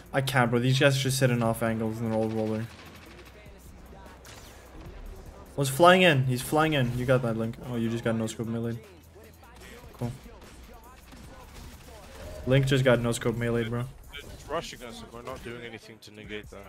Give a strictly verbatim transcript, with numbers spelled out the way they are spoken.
I can't, bro. These guys are just sitting off angles and they're all rolling. One's flying in. He's flying in. You got that, Link. Oh, you just got no scope melee. Cool. Link just got no scope melee, bro. It's rushing us and we're not doing anything to negate that.